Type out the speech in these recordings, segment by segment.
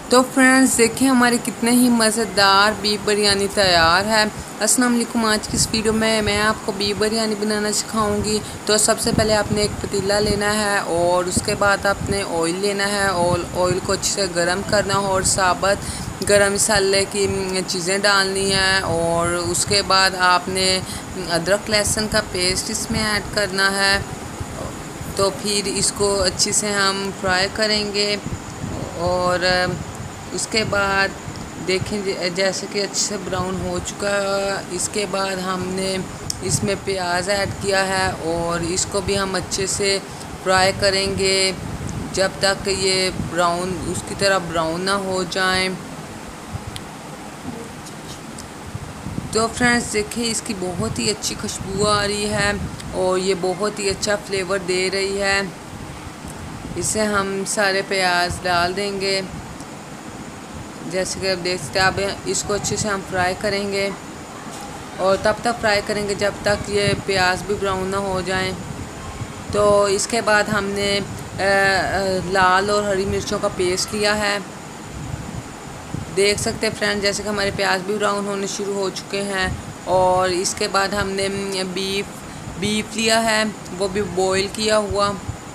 तो फ्रेंड्स देखिए हमारी कितने ही मज़ेदार बीफ बिरयानी तैयार है। अस्सलाम वालेकुम। आज की इस वीडियो में मैं आपको बीफ बिरयानी बनाना सिखाऊंगी। तो सबसे पहले आपने एक पतीला लेना है और उसके बाद आपने ऑयल लेना है और ऑयल को अच्छे से गर्म करना है और साबुत गरम मसाले की चीज़ें डालनी है। और उसके बाद आपने अदरक लहसुन का पेस्ट इसमें ऐड करना है। तो फिर इसको अच्छे से हम फ्राई करेंगे और उसके बाद देखें जैसे कि अच्छे से ब्राउन हो चुका है। इसके बाद हमने इसमें प्याज ऐड किया है और इसको भी हम अच्छे से फ्राई करेंगे जब तक ये ब्राउन उसकी तरह ब्राउन ना हो जाए। तो फ्रेंड्स देखिए इसकी बहुत ही अच्छी खुशबू आ रही है और ये बहुत ही अच्छा फ्लेवर दे रही है। इसे हम सारे प्याज डाल देंगे। जैसे कि आप देख सकते हैं, अब इसको अच्छे से हम फ्राई करेंगे और तब तक फ्राई करेंगे जब तक ये प्याज भी ब्राउन ना हो जाए। तो इसके बाद हमने लाल और हरी मिर्चों का पेस्ट लिया है। देख सकते हैं फ्रेंड जैसे कि हमारे प्याज भी ब्राउन होने शुरू हो चुके हैं। और इसके बाद हमने बीफ लिया है, वो भी बॉईल किया हुआ।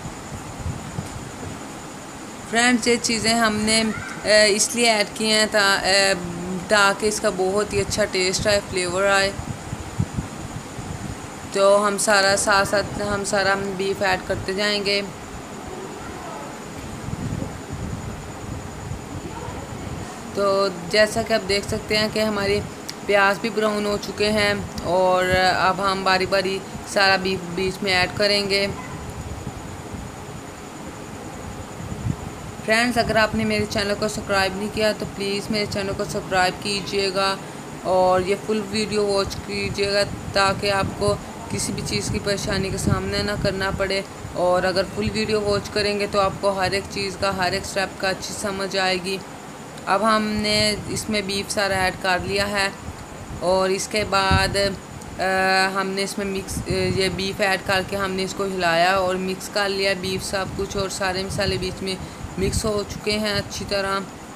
फ्रेंड्स ये चीज़ें हमने इसलिए ऐड की हैं ताकि इसका बहुत ही अच्छा टेस्ट आए, फ्लेवर आए। तो हम सारा बीफ ऐड करते जाएंगे। तो जैसा कि आप देख सकते हैं कि हमारे प्याज भी ब्राउन हो चुके हैं और अब हम बारी बारी सारा बीफ बीच में ऐड करेंगे। फ्रेंड्स अगर आपने मेरे चैनल को सब्सक्राइब नहीं किया तो प्लीज़ मेरे चैनल को सब्सक्राइब कीजिएगा और ये फुल वीडियो वॉच कीजिएगा ताकि आपको किसी भी चीज़ की परेशानी का सामना ना करना पड़े। और अगर फुल वीडियो वॉच करेंगे तो आपको हर एक चीज़ का हर एक स्टेप का अच्छी समझ आएगी। अब हमने इसमें बीफ सारा ऐड कर लिया है और इसके बाद हमने इसमें ये बीफ ऐड करके हमने इसको हिलाया और मिक्स कर लिया बीफ सब कुछ और सारे मसाले बीच में मिक्स हो चुके हैं अच्छी तरह।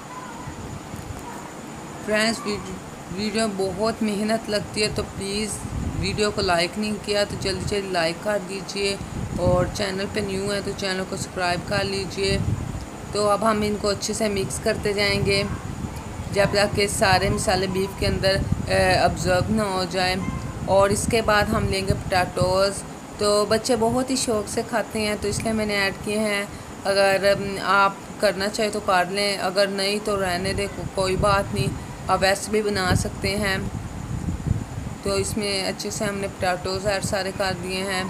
फ्रेंड्स वीडियो बहुत मेहनत लगती है तो प्लीज़ वीडियो को लाइक नहीं किया तो जल्दी जल्दी लाइक कर दीजिए और चैनल पे न्यू है तो चैनल को सब्सक्राइब कर लीजिए। तो अब हम इनको अच्छे से मिक्स करते जाएंगे जब तक के सारे मसाले बीफ के अंदर अब्जॉर्ब ना हो जाए। और इसके बाद हम लेंगे पोटैटोज़। तो बच्चे बहुत ही शौक़ से खाते हैं तो इसलिए मैंने ऐड किए हैं। अगर आप करना चाहे तो कर लें, अगर नहीं तो रहने दें, कोई बात नहीं, आप वैसे भी बना सकते हैं। तो इसमें अच्छे से हमने पोटैटोज़ ऐड सारे कर दिए हैं।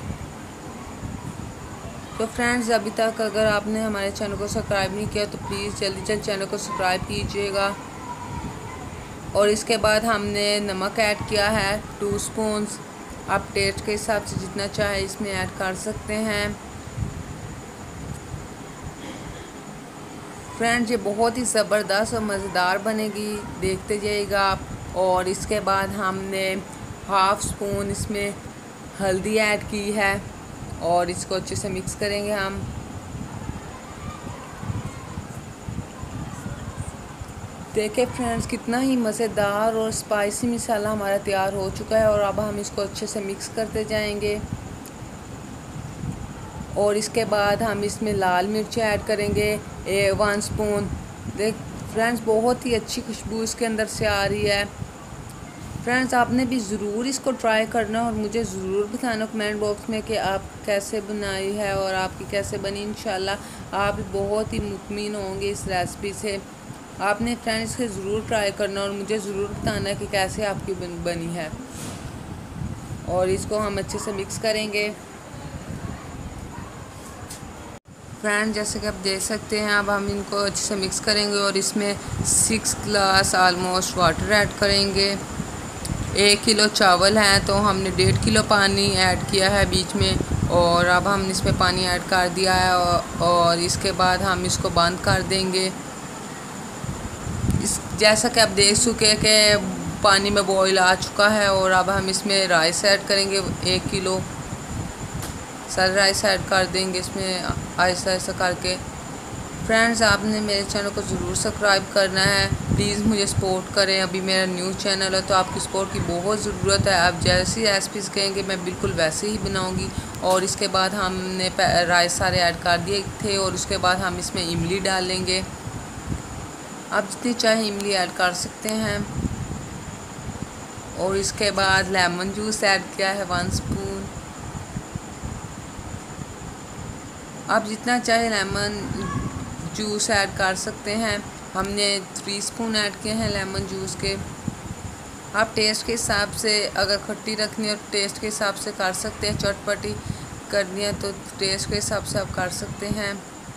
तो फ्रेंड्स अभी तक अगर आपने हमारे चैनल को सब्सक्राइब नहीं किया तो प्लीज़ जल्दी जल्दी चैनल को सब्सक्राइब कीजिएगा। और इसके बाद हमने नमक ऐड किया है 2 स्पून्स। आप टेस्ट के हिसाब से जितना चाहे इसमें ऐड कर सकते हैं। फ्रेंड्स ये बहुत ही ज़बरदस्त और मज़ेदार बनेगी, देखते जाइएगा आप। और इसके बाद हमने हाफ़ स्पून इसमें हल्दी ऐड की है और इसको अच्छे से मिक्स करेंगे हम। देखिए फ्रेंड्स कितना ही मज़ेदार और स्पाइसी मसाला हमारा तैयार हो चुका है और अब हम इसको अच्छे से मिक्स करते जाएंगे। और इसके बाद हम इसमें लाल मिर्च ऐड करेंगे 1 स्पून। देख फ्रेंड्स बहुत ही अच्छी खुशबू इसके अंदर से आ रही है। फ्रेंड्स आपने भी ज़रूर इसको ट्राई करना और मुझे ज़रूर बताना कमेंट बॉक्स में कि आप कैसे बनाई है और आपकी कैसे बनी। इंशाल्लाह आप बहुत ही मुतमिन होंगे इस रेसिपी से। आपने फ्रेंड्स के ज़रूर ट्राई करना और मुझे ज़रूर बताना कि कैसे आपकी बनी है। और इसको हम अच्छे से मिक्स करेंगे। फ्रेंड जैसे कि आप देख सकते हैं अब हम इनको अच्छे से मिक्स करेंगे और इसमें 6 गिलास ऑलमोस्ट वाटर ऐड करेंगे। 1 किलो चावल हैं तो हमने 1.5 किलो पानी ऐड किया है बीच में। और अब हम इसमें पानी ऐड कर दिया है और इसके बाद हम इसको बंद कर देंगे। जैसा कि आप देख चुके कि पानी में बॉईल आ चुका है। और अब हम इसमें राइस ऐड करेंगे 1 किलो। सारे राइस ऐड कर देंगे इसमें आहिस्ता आहिस्ता करके। फ्रेंड्स, आपने मेरे चैनल को ज़रूर सब्सक्राइब करना है। प्लीज़ मुझे सपोर्ट करें। अभी मेरा न्यू चैनल है तो आपकी सपोर्ट की बहुत ज़रूरत है। आप जैसी रेसिपीज़ कहेंगे मैं बिल्कुल वैसे ही बनाऊंगी। और इसके बाद हमने राइस सारे ऐड कर दिए थे और उसके बाद हम इसमें इमली डालेंगे। आप जितनी चाहे इमली ऐड कर सकते हैं। और इसके बाद लेमन जूस ऐड किया है 1 स्पून। आप जितना चाहे लेमन जूस ऐड कर सकते हैं। हमने 3 स्पून ऐड किए हैं लेमन जूस के। आप टेस्ट के हिसाब से अगर खट्टी रखनी है टेस्ट के हिसाब से कर सकते हैं, चटपटी करनी है तो टेस्ट के हिसाब से आप कर सकते हैं।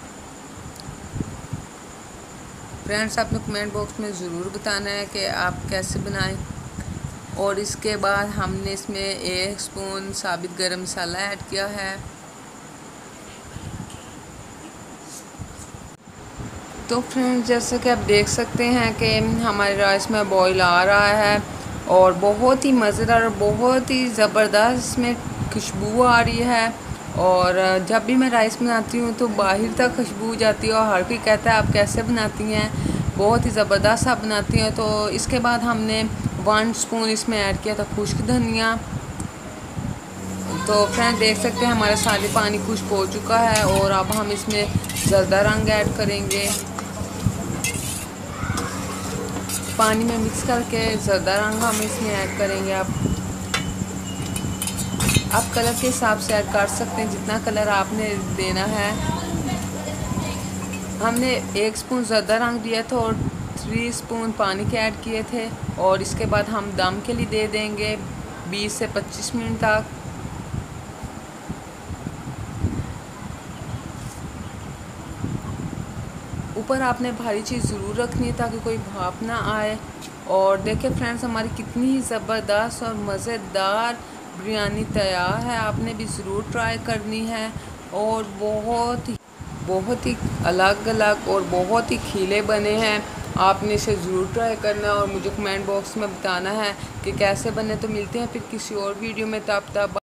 फ्रेंड्स, आपने कमेंट बॉक्स में ज़रूर बताना है कि आप कैसे बनाएं। और इसके बाद हमने इसमें 1 स्पून साबित गरम मसाला ऐड किया है। तो फ्रेंड्स, जैसे कि आप देख सकते हैं कि हमारे राइस में बॉईल आ रहा है और बहुत ही मज़ेदार और बहुत ही ज़बरदस्त इसमें खुशबू आ रही है। और जब भी मैं राइस बनाती हूँ तो बाहर तक खुशबू जाती है और हर कोई कहता है आप कैसे बनाती हैं, बहुत ही ज़बरदस्त आप बनाती हैं। तो इसके बाद हमने 1 स्पून इसमें ऐड किया था खुश्क धनिया। तो फ्रेंड देख सकते हैं हमारा सारे पानी खुश्क हो चुका है और अब हम इसमें ज़रदा रंग ऐड करेंगे। पानी में मिक्स करके ज़रदा रंग हम इसमें ऐड करेंगे। आप कलर के हिसाब से ऐड कर सकते हैं जितना कलर आपने देना है। हमने 1 स्पून ज़रदा रंग दिया था और 3 स्पून पानी के ऐड किए थे। और इसके बाद हम दम के लिए दे देंगे 20 से 25 मिनट तक। ऊपर आपने भारी चीज़ ज़रूर रखनी है ताकि कोई भाप ना आए। और देखिए फ्रेंड्स, हमारी कितनी ही ज़बरदस्त और मज़ेदार बिरयानी तैयार है। आपने भी ज़रूर ट्राई करनी है। और बहुत ही अलग अलग और बहुत ही खिले बने हैं। आपने इसे ज़रूर ट्राई करना और मुझे कमेंट बॉक्स में बताना है कि कैसे बने। तो मिलते हैं फिर किसी और वीडियो में। तब तक